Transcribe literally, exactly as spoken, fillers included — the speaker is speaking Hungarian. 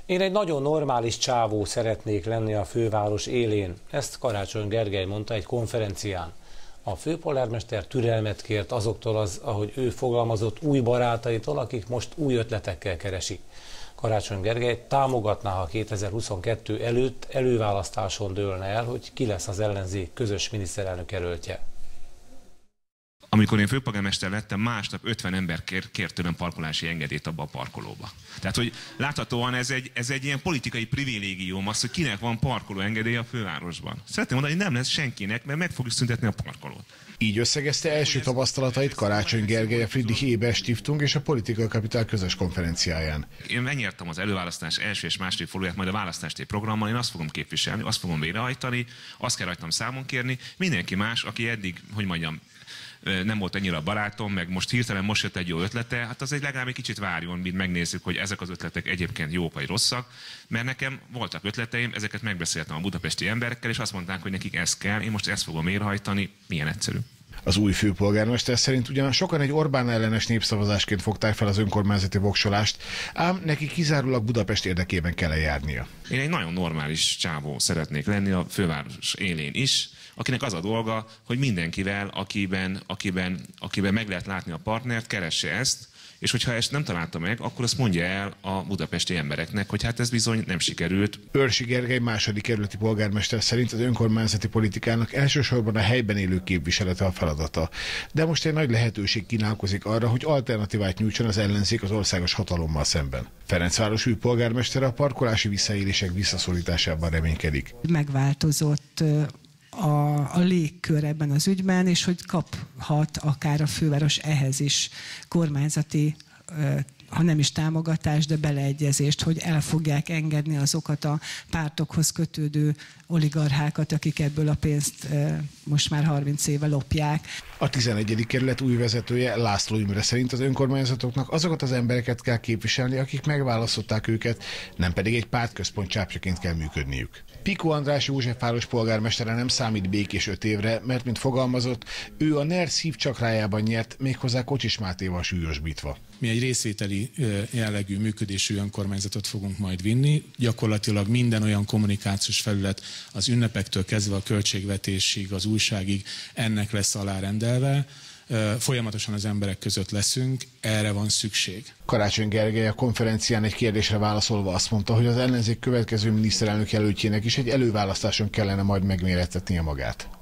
Én egy nagyon normális csávó szeretnék lenni a főváros élén. Ezt Karácsony Gergely mondta egy konferencián. A főpolgármester türelmet kért azoktól, az, ahogy ő fogalmazott, új barátaitól, akik most új ötletekkel keresik. Karácsony Gergely támogatná, ha kétezer-huszonkettő előtt előválasztáson dőlne el, hogy ki lesz az ellenzék közös miniszterelnök jelöltje. Amikor én főpolgármester lettem, másnap ötven ember kér, kért tőlem parkolási engedélyt abba a parkolóba. Tehát, hogy láthatóan ez egy, ez egy ilyen politikai privilégium az, hogy kinek van parkoló engedély a fővárosban. Szeretném mondani, hogy nem lesz senkinek, mert meg fogjuk szüntetni a parkolót. Így összegezte első tapasztalatait Karácsony Gergely a Friedrich Ebert Stiftung és a Political Capital közös konferenciáján. Én megnyertem az előválasztás első és második fordulóját, majd a választási programmal, én azt fogom képviselni, azt fogom végrehajtani, azt kell rajtam számon kérni. Mindenki más, aki eddig, hogy mondjam, nem volt annyira barátom, meg most hirtelen most jött egy jó ötlete, hát az egy legalább egy kicsit várjon, mint megnézzük, hogy ezek az ötletek egyébként jók vagy rosszak, mert nekem voltak ötleteim, ezeket megbeszéltem a budapesti emberekkel, és azt mondták, hogy nekik ez kell, én most ezt fogom végrehajtani, milyen egyszerű. Az új főpolgármester szerint ugyan sokan egy Orbán ellenes népszavazásként fogták fel az önkormányzati voksolást, ám neki kizárólag Budapest érdekében kell eljárnia. Én egy nagyon normális csávó szeretnék lenni a főváros élén is, akinek az a dolga, hogy mindenkivel, akiben, akiben, akiben meg lehet látni a partnert, keresse ezt, és hogyha ezt nem találta meg, akkor azt mondja el a budapesti embereknek, hogy hát ez bizony nem sikerült. Őrsi Gergely második kerületi polgármester szerint az önkormányzati politikának elsősorban a helyben élő képviselete a feladata. De most egy nagy lehetőség kínálkozik arra, hogy alternatívát nyújtson az ellenzék az országos hatalommal szemben. Ferencváros új polgármestere a parkolási visszaélések visszaszorításában reménykedik. Megváltozott A, a légkör ebben az ügyben, és hogy kaphat akár a főváros ehhez is kormányzati, ha nem is támogatást, de beleegyezést, hogy el fogják engedni azokat a pártokhoz kötődő oligarchákat, akik ebből a pénzt most már harminc éve lopják. A tizenegyedik kerület új vezetője, László Imre szerint az önkormányzatoknak azokat az embereket kell képviselni, akik megválasztották őket, nem pedig egy pártközpont csápjaként kell működniük. Piko András Józsefváros polgármestere nem számít békés öt évre, mert mint fogalmazott, ő a NER szívcsakrájában nyert, méghozzá Kocsis Mátéval súlyosbítva. Mi egy részvételi jellegű működésű önkormányzatot fogunk majd vinni. Gyakorlatilag minden olyan kommunikációs felület az ünnepektől kezdve a költségvetésig, az újságig ennek lesz alárendelve. Folyamatosan az emberek között leszünk, erre van szükség. Karácsony Gergely a konferencián egy kérdésre válaszolva azt mondta, hogy az ellenzék következő miniszterelnök jelöltjének is egy előválasztáson kellene majd megmérettetnie magát.